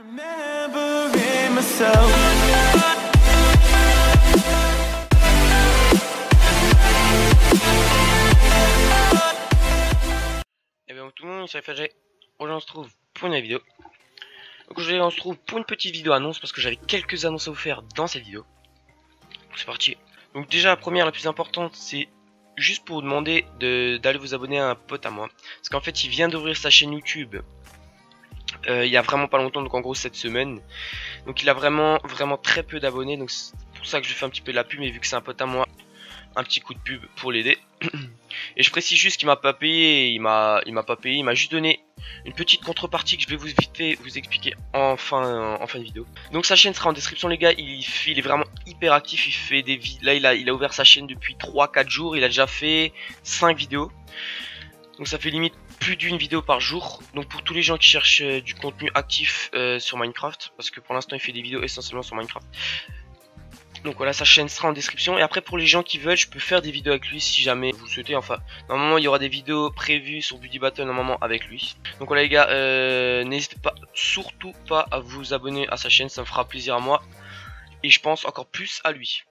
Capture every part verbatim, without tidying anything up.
Et bien tout le monde, c'est Fadjay. Aujourd'hui on se trouve pour une vidéo. Donc aujourd'hui on se trouve pour une petite vidéo annonce parce que j'avais quelques annonces à vous faire dans cette vidéo. C'est parti. Donc déjà la première, la plus importante, c'est juste pour vous demander d'aller vous abonner à un pote à moi. Parce qu'en fait il vient d'ouvrir sa chaîne YouTube euh, il y a vraiment pas longtemps, donc en gros cette semaine. Donc il a vraiment vraiment très peu d'abonnés, donc c'est pour ça que je fais un petit peu de la pub, mais vu que c'est un pote à moi, un petit coup de pub pour l'aider. Et je précise juste qu'il m'a pas payé, il m'a il m'a pas payé, il m'a juste donné une petite contrepartie que je vais vous vite fait vous expliquer en fin, en fin de vidéo. Donc sa chaîne sera en description les gars, il, il est vraiment hyper actif, il fait des vidéos, là il a, il a ouvert sa chaîne depuis trois quatre jours, il a déjà fait cinq vidéos. Donc ça fait limite plus d'une vidéo par jour. Donc pour tous les gens qui cherchent euh, du contenu actif euh, sur Minecraft, parce que pour l'instant il fait des vidéos essentiellement sur Minecraft. Donc voilà, sa chaîne sera en description. Et après pour les gens qui veulent, je peux faire des vidéos avec lui si jamais vous souhaitez. Enfin, normalement il y aura des vidéos prévues sur Buddy Battle normalement avec lui. Donc voilà les gars, euh, n'hésitez pas, surtout pas à vous abonner à sa chaîne, ça me fera plaisir à moi. Et je pense encore plus à lui.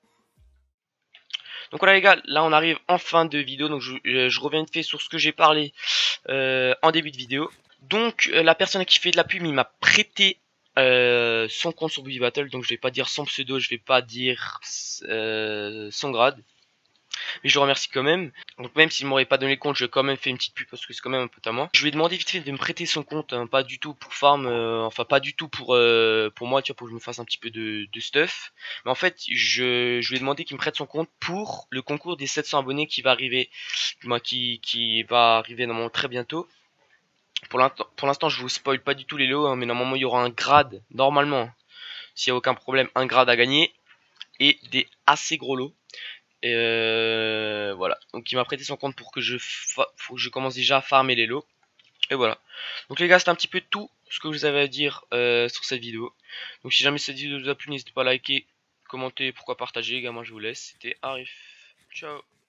Donc voilà les gars, là on arrive en fin de vidéo. Donc je, je reviens de fait sur ce que j'ai parlé euh, en début de vidéo. Donc euh, la personne qui fait de la pub, il m'a prêté Euh, son compte sur Buddy Battle, donc je vais pas dire son pseudo, je vais pas dire euh, son grade, mais je le remercie quand même. Donc même s'il m'aurait pas donné le compte, je vais quand même fait une petite pub parce que c'est quand même un pote à moi. Je lui ai demandé vite fait de me prêter son compte, hein, pas du tout pour farm, euh, enfin pas du tout pour euh, pour moi, tu vois, pour que je me fasse un petit peu de, de stuff. Mais en fait, je, je lui ai demandé qu'il me prête son compte pour le concours des sept cents abonnés qui va arriver, qui qui va arriver normalement très bientôt. Pour l'instant, je vous spoil pas du tout les lots, hein, mais normalement il y aura un grade, normalement, s'il n'y a aucun problème, un grade à gagner et des assez gros lots. Et euh, voilà, donc il m'a prêté son compte pour que je faut que je commence déjà à farmer les lots. Et voilà. Donc les gars, c'est un petit peu tout ce que vous avez à dire euh, sur cette vidéo. Donc si jamais cette vidéo vous a plu, n'hésitez pas à liker, commenter, pourquoi partager. Les gars, moi je vous laisse. C'était Arif. Ciao.